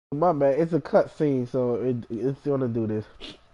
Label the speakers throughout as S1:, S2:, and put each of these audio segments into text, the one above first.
S1: My bad. It's a cut scene, so it's gonna do this.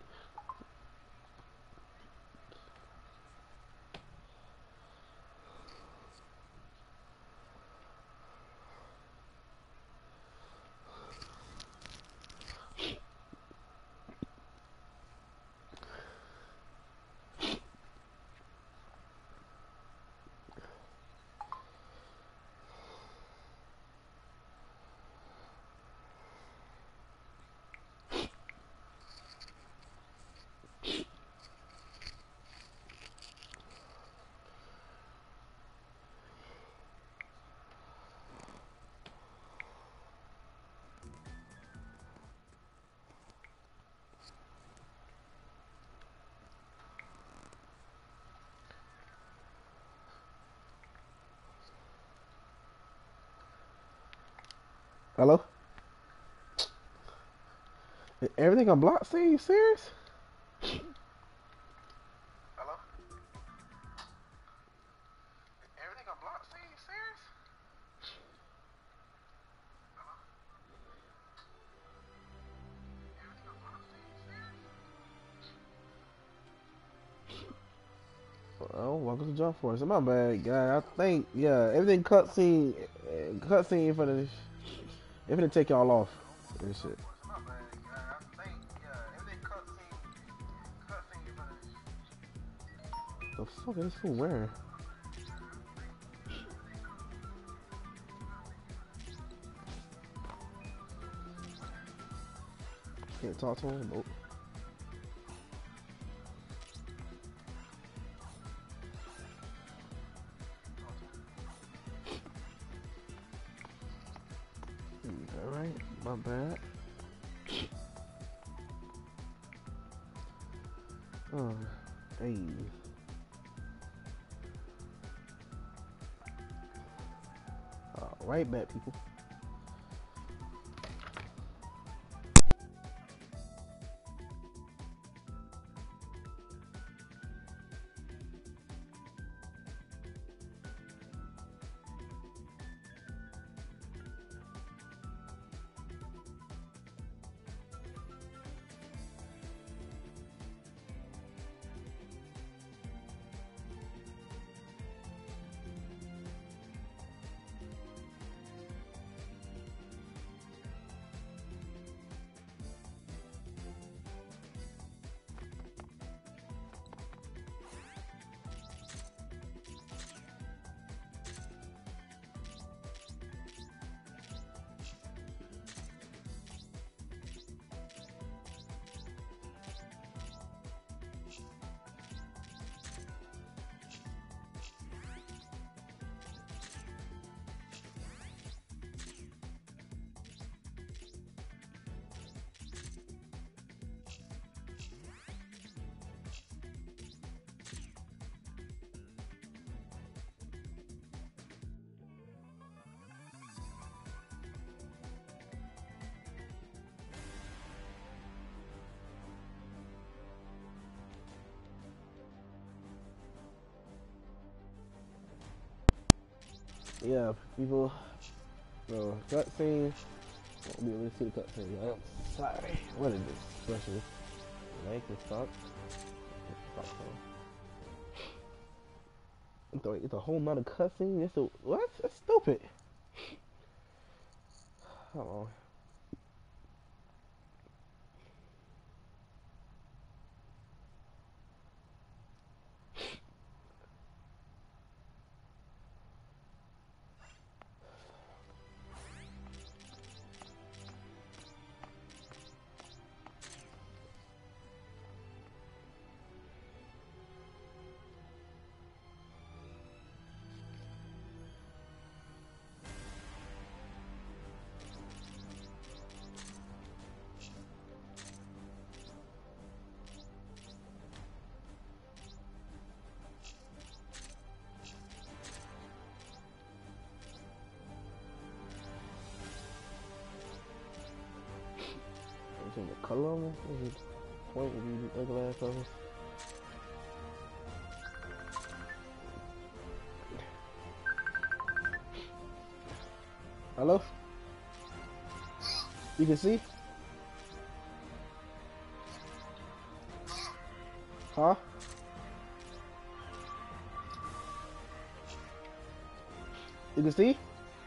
S1: Hello? Everything on block scene? You serious? Hello? Everything on block scene? You serious? Everything on block scene? You serious? Oh, welcome to Jump Force. My bad, guy. I think, yeah, everything cutscene for the. If it take y'all off. This shit. The fuck is this fool wearing? Can't talk to him? Nope. Alright, my bad. Oh, hey. Right back, people. Yeah, people. So, cutscene. Won't be able to see the cutscene. I'm sorry. What is this? Special. Make it stop. Stop. It's a whole nother cutscene. It's a what? That's stupid. Hold on. Change the color on it? Is it point if you regular ass colors? Hello? You can see? Huh? You can see?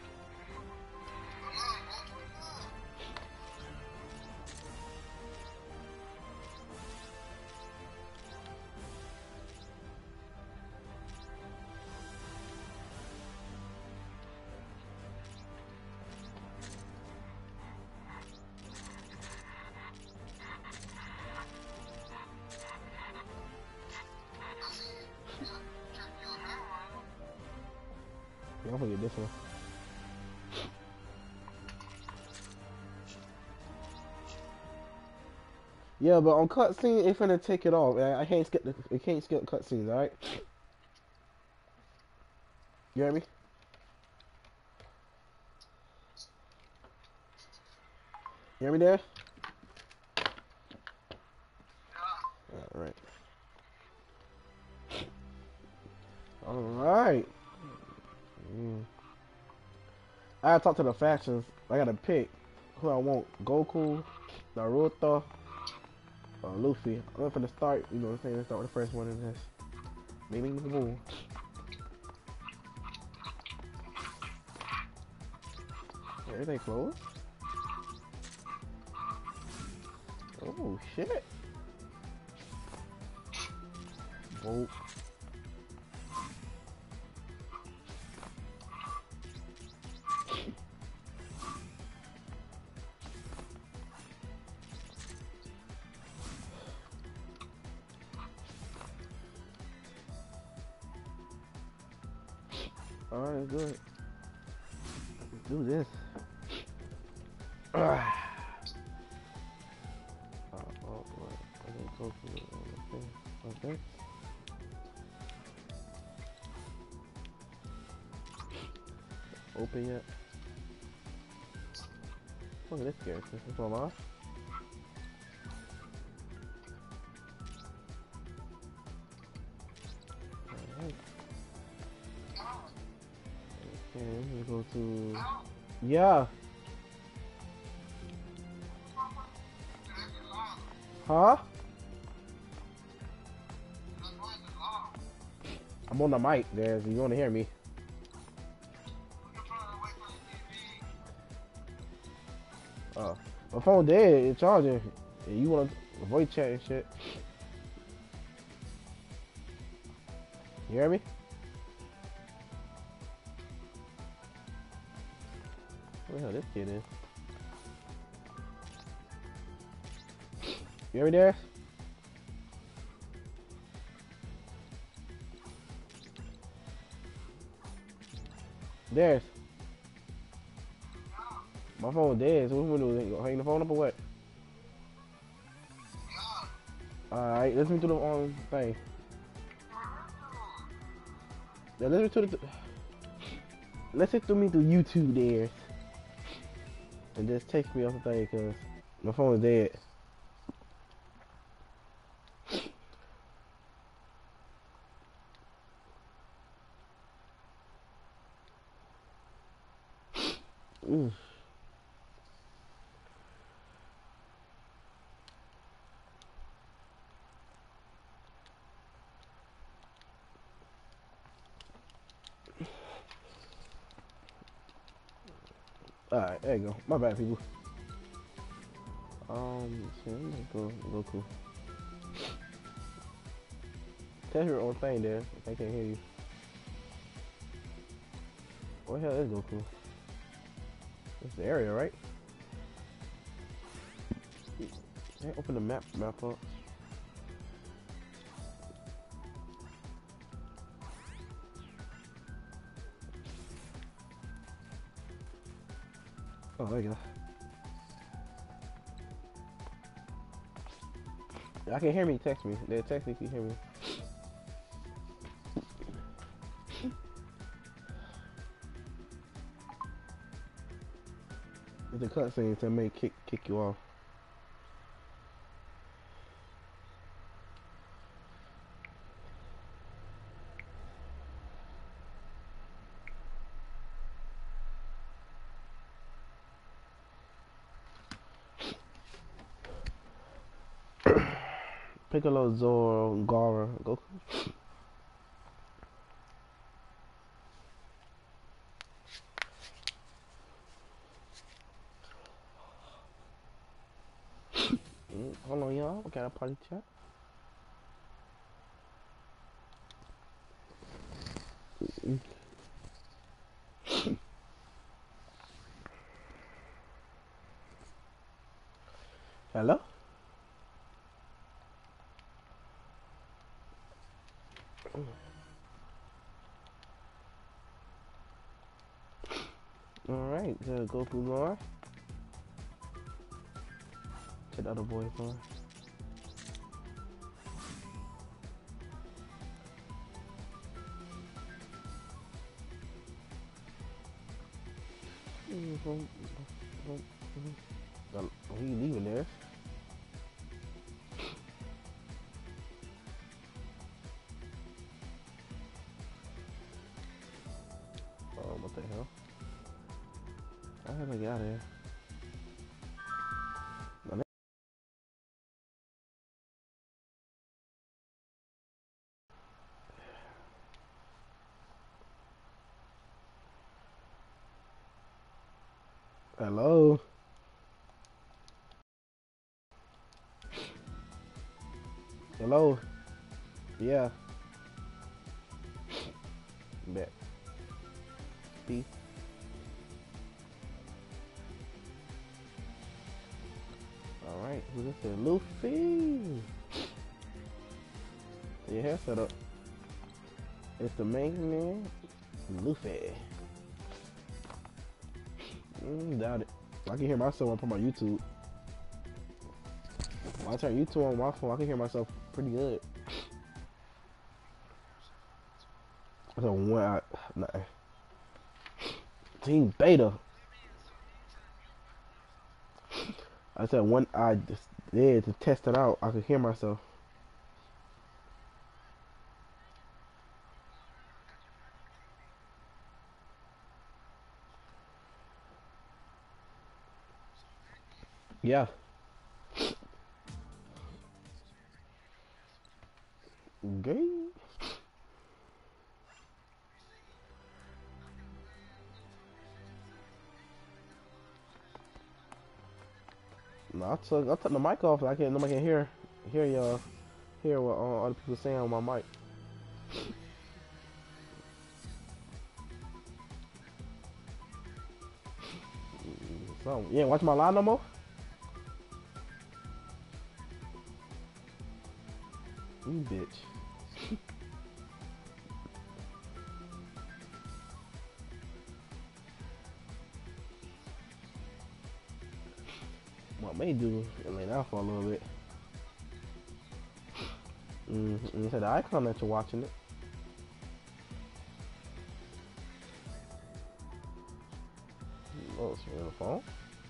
S1: Yeah, I'm gonna get this one. Yeah, but on cutscene, it's gonna take it off. I can't skip the. It can't skip cutscenes. All right. You hear me? You hear me there? All right. All right. Mm. I gotta talk to the factions. I gotta pick who I want. Goku, Naruto, or Luffy. I'm gonna start. You know what I'm saying? Let's start with the first one in this. Maybe the boom. Everything closed. Oh shit. Vote. Alright, good. Let's do this. Okay. Go for it. Okay. Open yet? Look at this character. This one off. Alright. Okay, we go to. Yeah. Huh? I'm on the mic, there. You want to hear me? My phone dead. It's charging. And you want to voice chat and shit? You hear me? Where the hell this kid is? You hear me there? There's. My phone dead, so what we gonna do? Hang the phone up or what? Alright, listen to the thing. Yeah, listen to me through YouTube there. And just text me off the thing, cause my phone is dead. Mm. Alright, there you go. My bad, people. So let's go cool. Tell your own thing there. If I can't hear you. What the hell is Goku? It's the area, right? Can't open the map up. Oh, there you go. Y'all can hear me, text me. They text me if you hear me. It's a cutscene to make kick you off. Piccolo, Zoro, Gara, Goku. Hold on, y'all. We got a party chat. Hello? Alright, the Goku Lore. To the other boys on. He leaving there. Oh, what the hell? I haven't got here. Hello? Hello? Yeah. Bet. Peace. Alright, who's this here? Luffy! Your hair set up. It's the main man, Luffy. Doubt it. I can hear myself when I put my YouTube. When I turn YouTube on my phone, I can hear myself pretty good. So when Team Beta. I said when I just did to test it out, I could hear myself. Yeah. Gay. No, I took the mic off. Nobody can hear y'all, hear what other people saying on my mic. So you ain't watch my live no more. You bitch. What may do and lay down for a little bit. You said the icon that you're watching it. Oh, it's on the phone.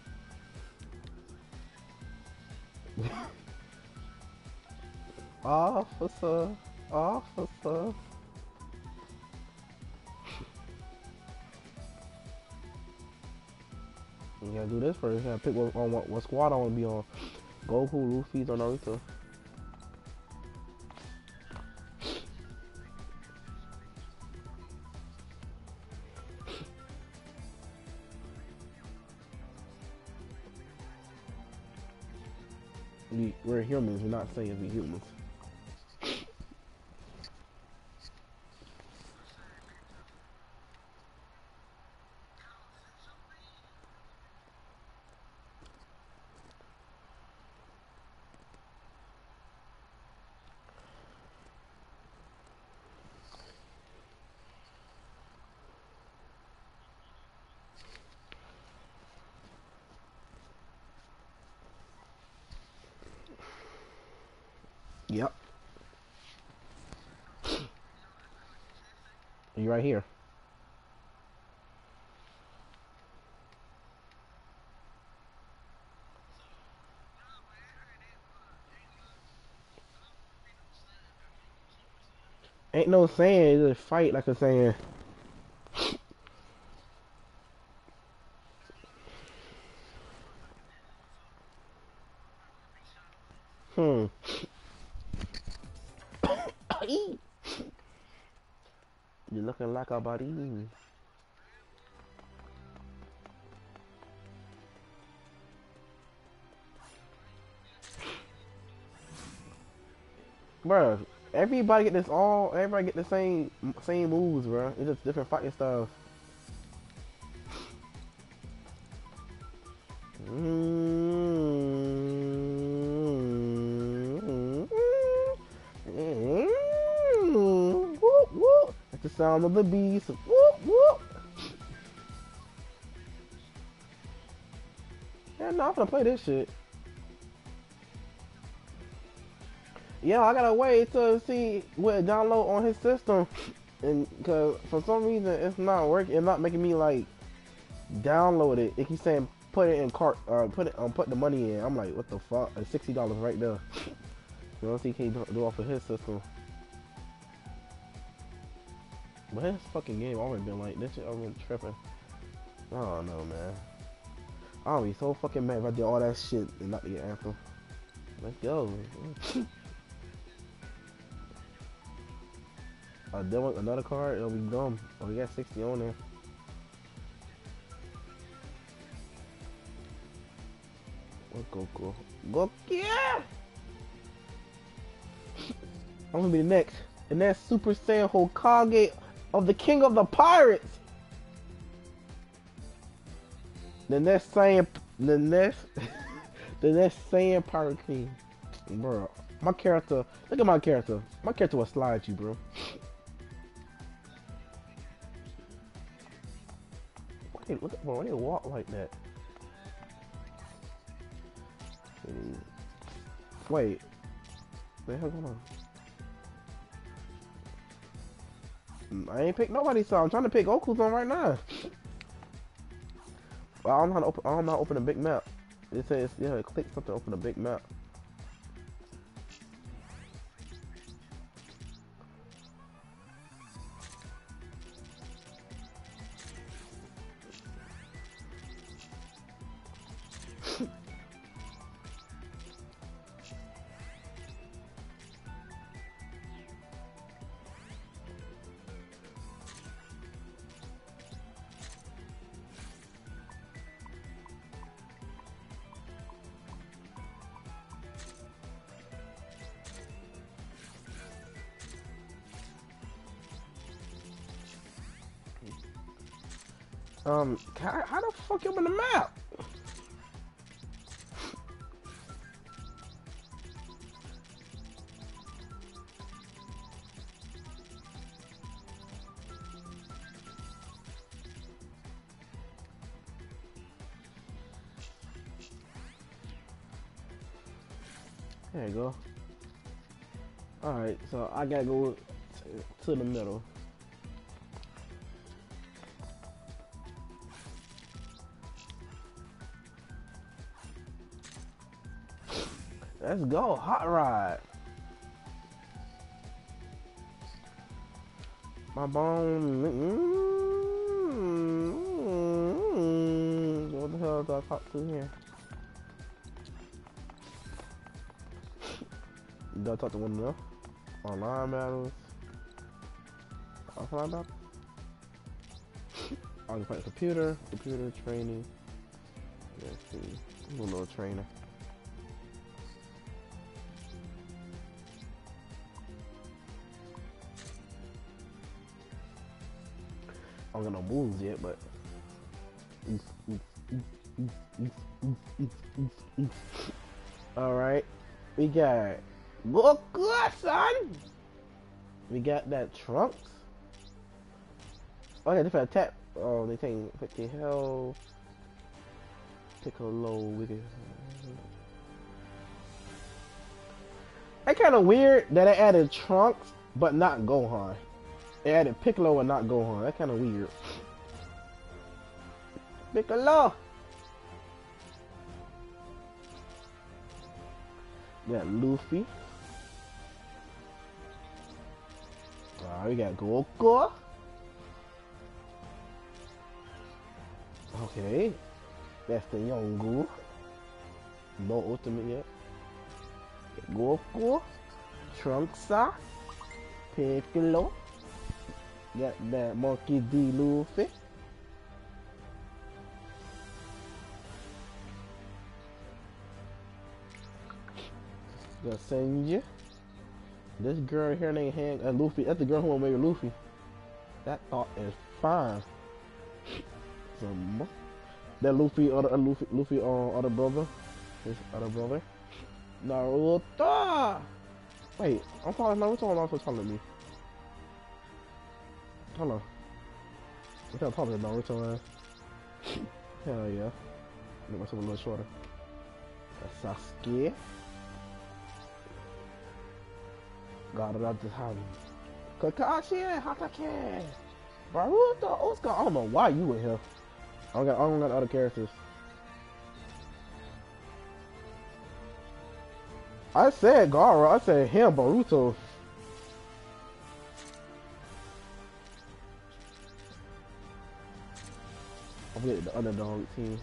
S1: Officer, officer. You gotta do this first. You gotta pick what squad I want to be on. Goku, Luffy, or Naruto. We're humans. We're not saying we're humans. Yep. You right here. Ain't no saying. It's a fight like a saying. body. You're looking like a body. Bruh, everybody get the same moves, bruh. It's just different fighting styles. Whoop, whoop. That's the sound of the beast. Whoop, whoop. Yeah, no, I'm gonna play this shit. Yeah, I gotta wait to see what it download on his system, and cause for some reason it's not working. It's not making me like download it. It keeps saying put it in cart or put the money in. I'm like, what the fuck? It's $60 right there. So let's see if he can do off of his system. But his fucking game already been like this shit. I've been tripping. I don't know, man. I'll be so fucking mad if I did all that shit and not to get Anthem. Let's go. Another card, it'll be dumb. Oh, we got 60 on there. What Goku? Goku! Yeah! I'm gonna be the next. And that's Super Saiyan Hokage of the King of the Pirates! The next Saiyan Pirate King. Bro, my character, look at my character. My character will slide you, bro. Look at bro, they walk like that. Wait. What the hell going on? I ain't picked nobody, so I'm trying to pick Goku's on right now. Well, I don't know how to open. I don't know how to open a big map. It says, yeah, click something to open a big map. How the fuck you open the map? There you go. Alright, so I gotta go to the middle. Let's go, hot ride. My bone. What the hell do I talk to here? Do I talk to one of them? Online battles. Offline battles? I can play computer training. Let's see. I'm a little trainer. I don't got no moves yet, but alright. We got Goku, son! We got that Trunks. Oh yeah, different attack. Oh, they take 50 health. Piccolo, wicked. That kind of weird that I added Trunks, but not Gohan. They added Piccolo and not Gohan. That's kind of weird. Piccolo! Got Luffy. We got Goku. Okay. That's the Yongu. No ultimate yet. Goku. Trunksa. Piccolo. Got that Monkey D. Luffy. Gonna send you. This girl here named Luffy. That's the girl who wanna marry Luffy. That thought is fine. That Luffy, Luffy, other brother, his other brother, Naruto. Wait, I'm calling Naruto. Or Naruto calling me? Hold on. What kind of talking to Naruto ass? Hell yeah. Make myself a little shorter. That's Sasuke. Got it up to Hami. Kakashi, Hatake, Baruto, Oscar. I don't know why you in here. I don't got other characters. I said Gaara. I said him, Boruto. I'm getting the underdog team.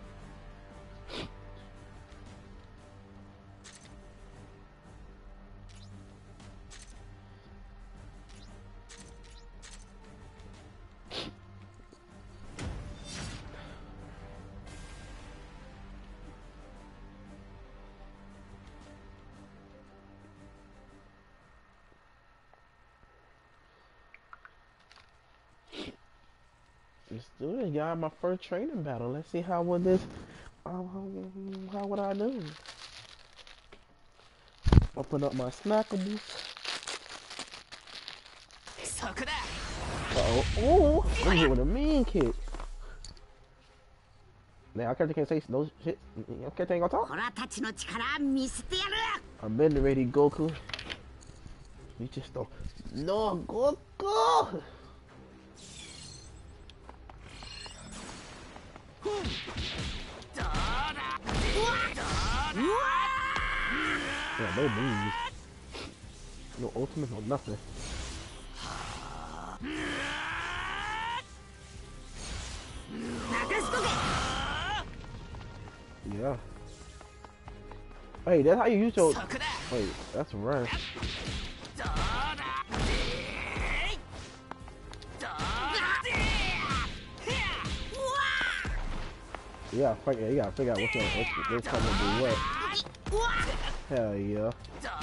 S1: Let's do it, y'all. My first training battle. Let's see how would this. How would I do? Open up my snackables. Uh-oh. I'm here with a mean kick. Now, I can't say no shit. I can't ain't gonna talk. I'm been ready, Goku. You just don't. No, Goku! Yeah, no moves. No ultimate, no nothing. Yeah. Hey, that's how you use your... Wait, that's right. Yeah, you gotta figure out what's coming to do what. Hell yeah.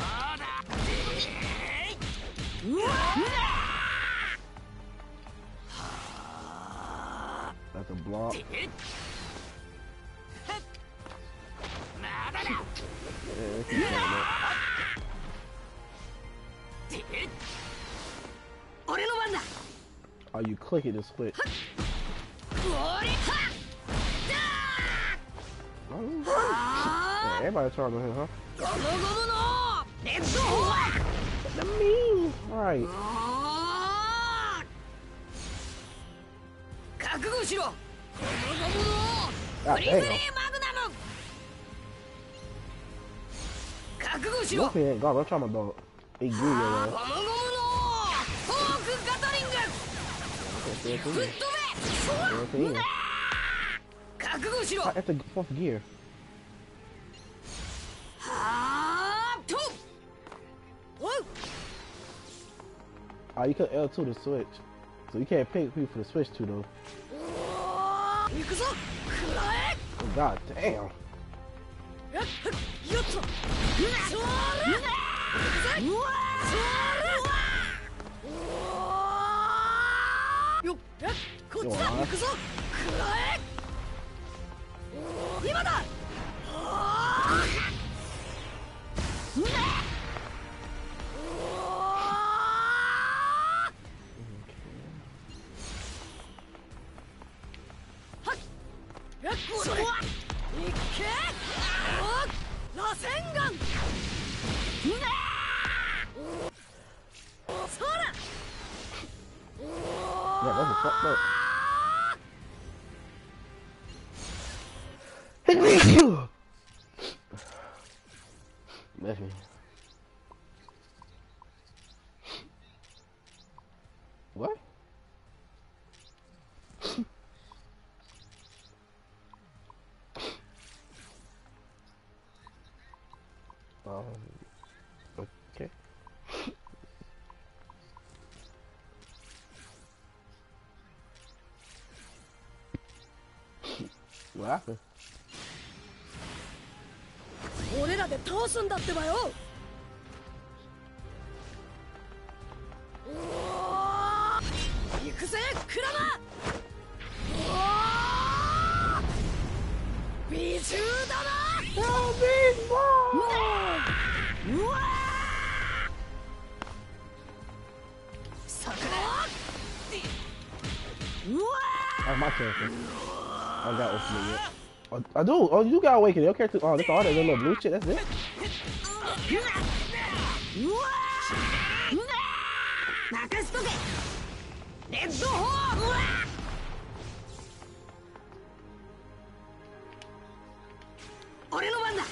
S1: That's a block. Oh, you click it to switch. Yeah, everybody trying to hit, huh? What that mean? Right. God damn. Luffy ain't God, I'm trying to dog. He grew your ass. At the fourth gear. Oh, you cut L2 to switch. So you can't pick people for the switch to though. Oh, god damn. Yeah, that's a fucked up. Left me. What? Okay. What happened?
S2: 俺らで倒すんだってばよ。行くぜクラマ。美獣だな。うわ桜。
S1: That's my character. I got ultimate yet. Oh, I do. Oh, you got awakened. Your character. Oh, that's all that little blue shit. That's it.
S2: 任せとけ。レッドホー。俺の番だ。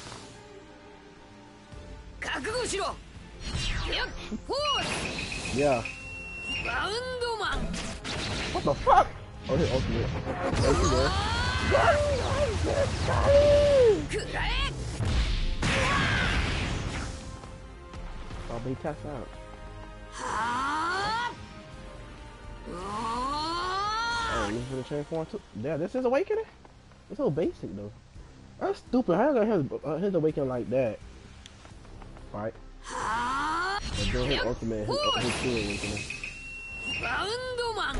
S2: 覚悟しろ。よっフォース。
S1: Yeah.
S2: バウンドマン。
S1: What the fuck? Oh, his ultimate. Oh, you there?
S2: くらえ。
S1: Oh, but he taps out.
S2: はあ。
S1: Oh, this is the transform too. Yeah, this is awakening. It's so basic though. That's stupid. How you gonna his awakening like that? Right. And then his ultimate, his true awakening.
S2: バウンドマン。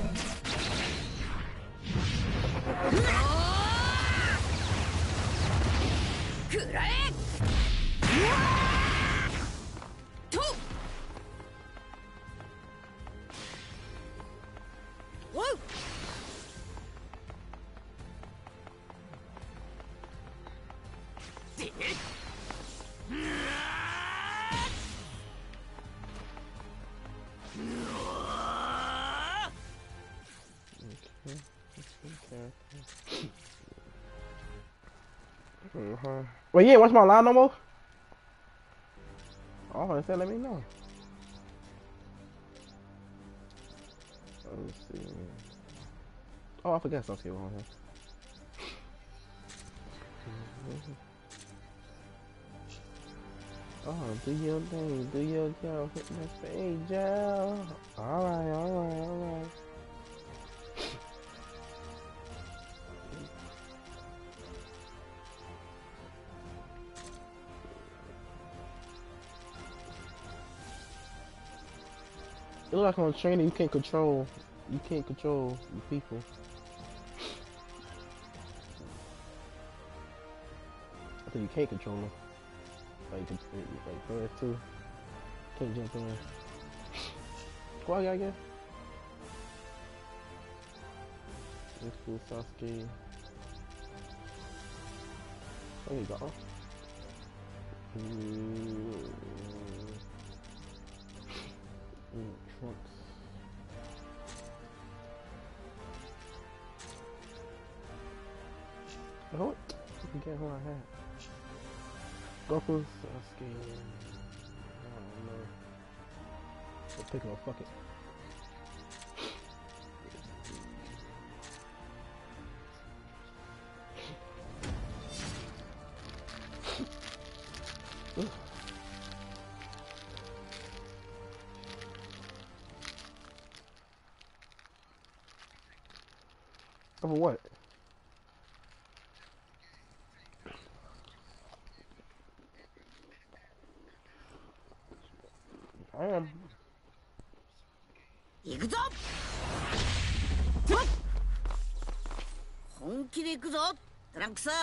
S2: くらえ。と。おう。
S1: Well, yeah, watch my line no more. Oh, they said let me know. Let's see. Oh, I forgot Sasuke was on here. Oh, do your thing, do your job, hit that stage, Joe. Alright, alright, alright. It looks like on training you can't control the people. I think you can't control them. Like birds too. Can't jump in. Squad guy again. Let's do Sasuke. There you go. Trunks. Oh, I forget who I had. Goku, Sasuke. I don't know. Let's pick him up, fuck it. Over what? I am.
S2: 行くぞ。本気で行くぞ、トランクス。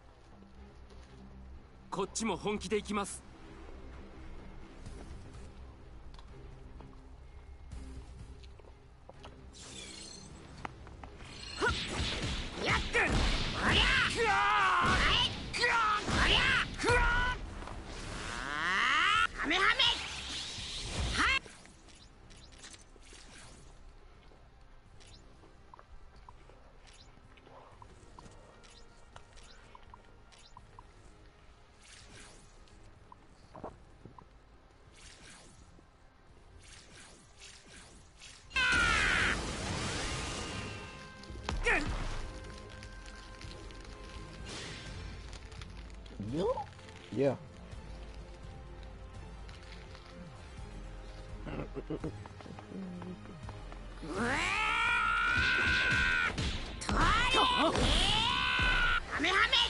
S3: こっちも本気で行きます。
S2: やっくん。おりゃ。はい。おりゃ。はめはめ。
S1: Yeah.
S2: カメハメ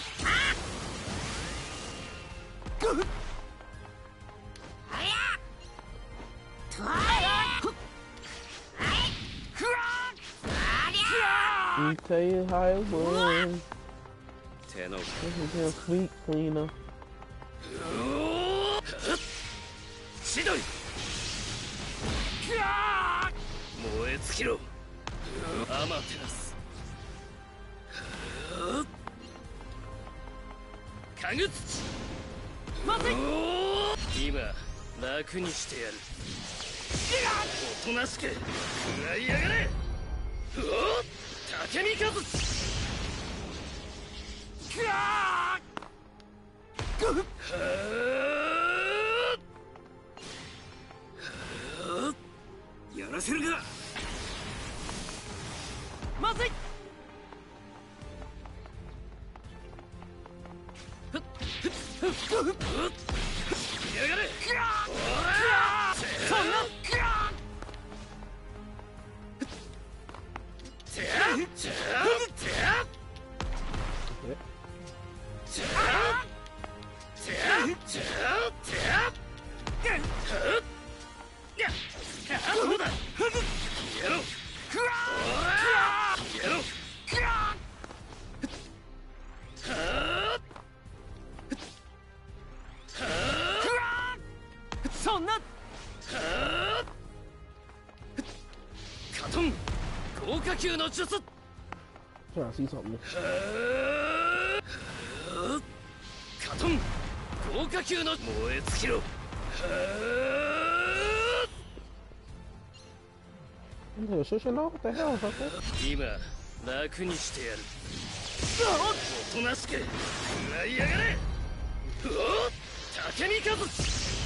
S2: あやとあいふわありゃ
S1: Let me tell you how it was.
S3: 手の
S1: This is your sweet cleaner.
S3: しどい燃え尽きろアマテラスかぐつちまずい今楽にしてやるおとなしく食らいやがれおっ竹見かずちやらせるかまずいやがれそんなそんなカトン豪華級の術
S1: Trying to see something.
S3: カトン豪華級の燃え尽きろ
S1: Nigga, shush it off. What the hell is up there?
S3: 今楽にしてやるおとなしく食らいやがれおっ竹見かず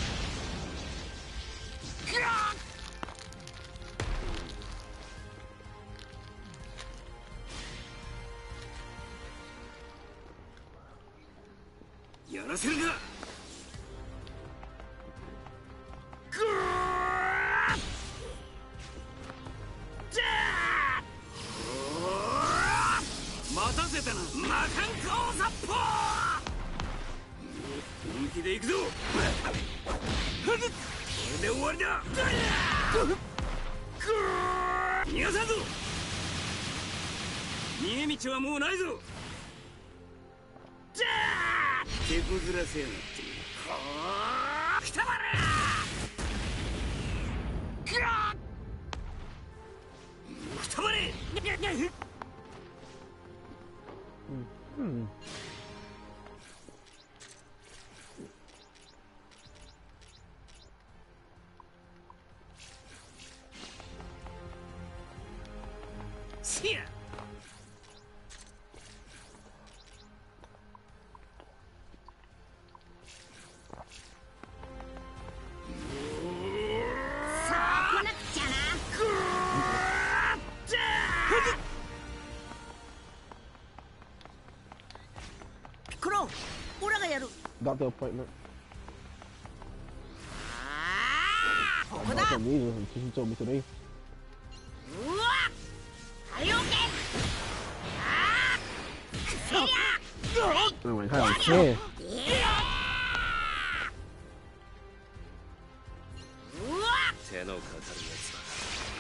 S3: やらせるか待たせたな魔漢光殺法本気で行くぞこれで終わりだ逃がさんぞ逃げ道はもうないぞ手こずらせやがってくたばれくたばれ
S1: Hmm.
S3: せや
S2: そうこなくちゃなピコロオラがやる
S1: Doctor appointment.
S2: こ
S1: I'm
S2: こ
S1: not
S2: だ
S1: gonna need it until he told me today.
S2: うわはいオッケーあーせりゃ
S1: I'm like, how I can.
S2: うわ
S3: 手のかかるやつだ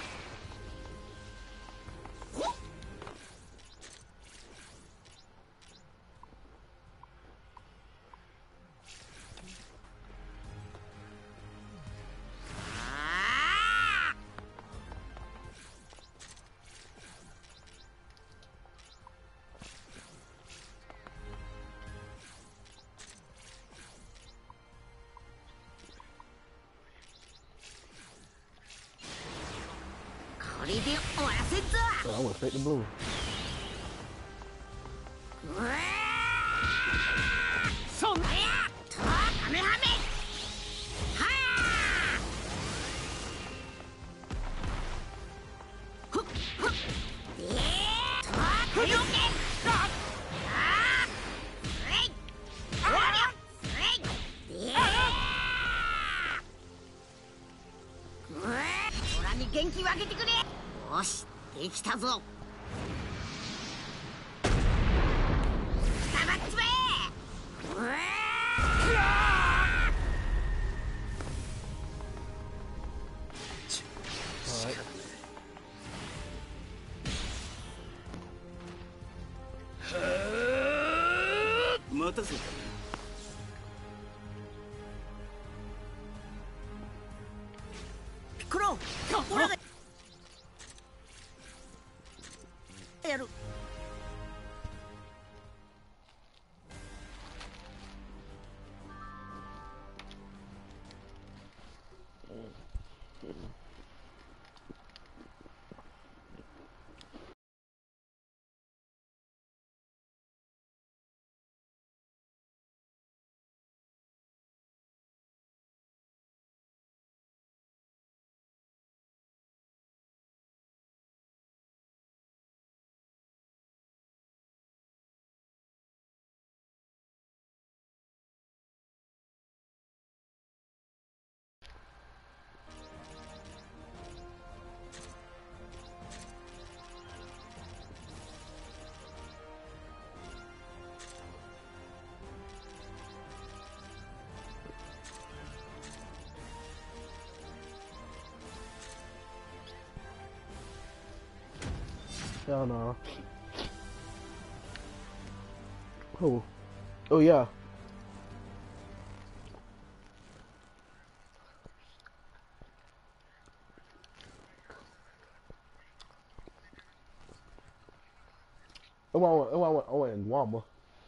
S2: これで終わらせんぞ
S1: So I went straight to blue.
S2: うわそんなやとカメハメはあふっふっとカメオケああえいありゃえいオラに元気分けてくれよしできたぞスタクロウ俺がやる。
S1: Hell no. Oh. Oh yeah. I went in Guamba.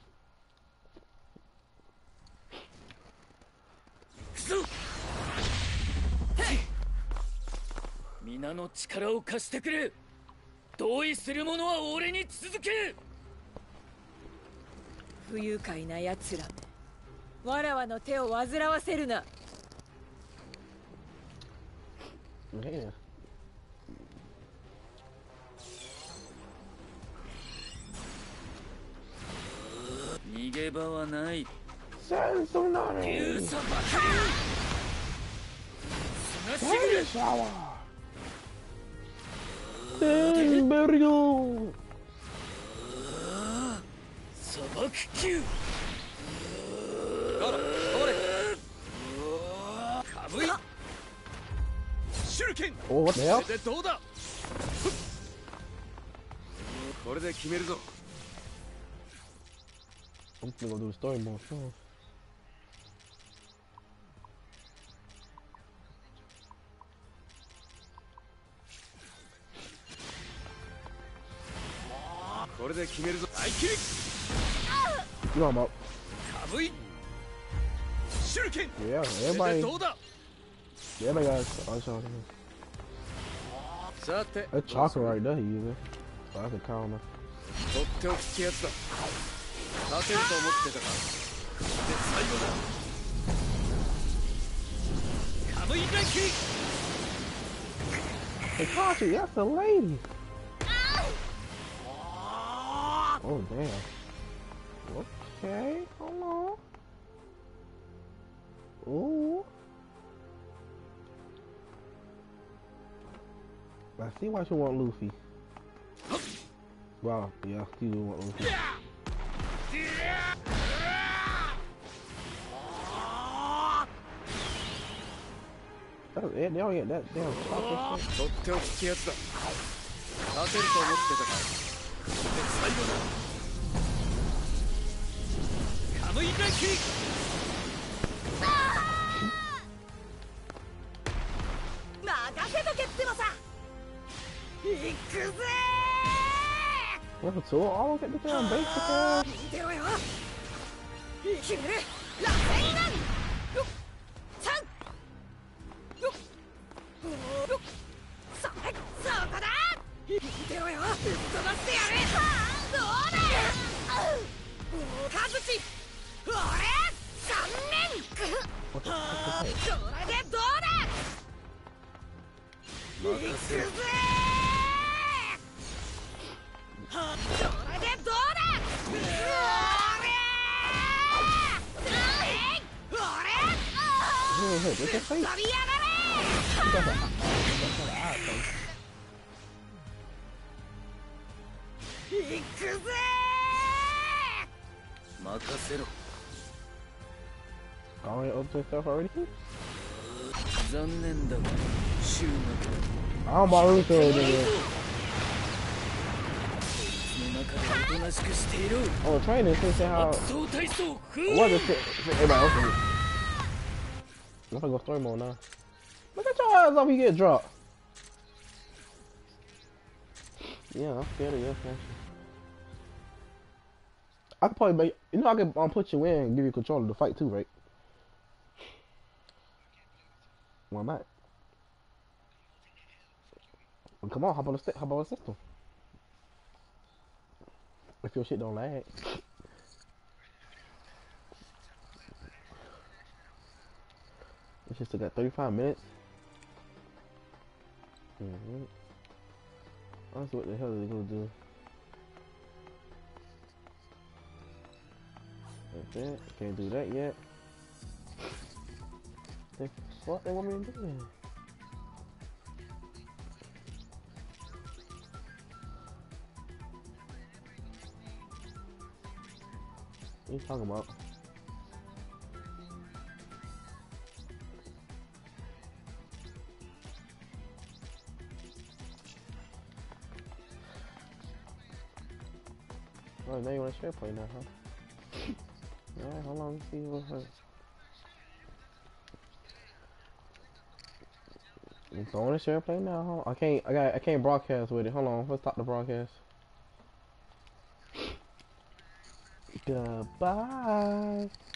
S3: 皆の力を貸してくれ。同意する者は俺に続け。
S4: 不愉快な奴らめ、わらわの手を煩わせるな。
S1: Man.
S3: 逃げ場はない。
S1: Sensonari.
S3: 竜さばかり。すがしぐれ。
S1: Shower. Burial.
S3: 砂漠球。
S5: ガラ、止まれ。かぶい。手裏剣。
S1: Oh, what the
S5: こ
S1: hell?
S5: れでどうだ。これで決めるぞ。
S1: I'm gonna go do the story mode. Sure.
S5: これで決めるぞ。大切り。
S1: You know I'm up.
S5: かぶい。手裏剣。
S1: Yeah,
S5: これ
S1: everybody
S5: でどうだ。
S1: got unshot.
S5: さて。
S1: That's chakra right there, he using. So that's a counter.
S5: とっておきってやつだ。立てると思ってたか。で最後だ。かぶい大切り。
S1: Hitachi, that's a lady. Oh damn. Okay, hold on. Ooh. I see why she want Luffy. Wow, yeah, she do want Luffy. That's it. They don't get that damn chocolate shit.
S5: とっておきってやつだ。立てると思ってたか。で最後だ。かぶい大切り。
S2: 任せとけってのさ。行くぜ
S1: Level 2, almost at the damn basic ass.
S2: 見てろよ。決める。螺旋弾。よっ。3。よっ。よっ。そこだ。見てろよ。ぶっ飛ばしてやる。どうだ。カズチ。俺3年。これでどうだ。行くぜ。それでどうだ。
S1: Hey, hey, what's your face?
S2: 飛びやがれ。
S1: You got that eye face.
S2: 行くぜ。
S3: 任せろ。
S1: Already up to stuff already?
S3: 残念だが終幕だ。
S1: I don't buy Russo, nigga.
S3: の中でおとなしくしていろ。
S1: Oh, training, see how.
S3: 発想体操
S1: What is it? Everybody else is. I'm gonna go story mode now. Look at y'all your ass off, you get dropped. Yeah, I'm scared of your fashion. I could probably make, you know, I could put you in and give you control of the fight too, right? Why not? Well, come on, hop on the stick, hop on the system. If your shit don't lag. It's just still got 35 minutes. I don't see what the hell they're gonna do. That's it. Can't do that yet. What they want me to do then? What are you talking about? Oh, now you want to share play now, huh? Alright, hold on, let's see what's up. Don't want to share play now, huh? I can't broadcast with it. Hold on, let's stop the broadcast. Goodbye.